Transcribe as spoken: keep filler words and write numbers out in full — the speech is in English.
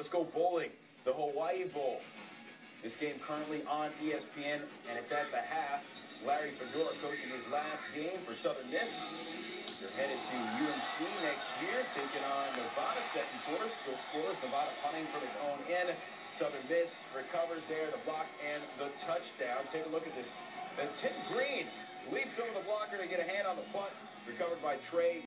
Let's go bowling. The Hawaii Bowl. This game currently on E S P N, and it's at the half. Larry Fedora coaching his last game for Southern Miss. They're headed to U M C next year, taking on Nevada second quarter. Still scoreless. Nevada punting from its own end. Southern Miss recovers there, the block and the touchdown. Take a look at this. And Tim Green leaps over the blocker to get a hand on the punt. Recovered by Trey.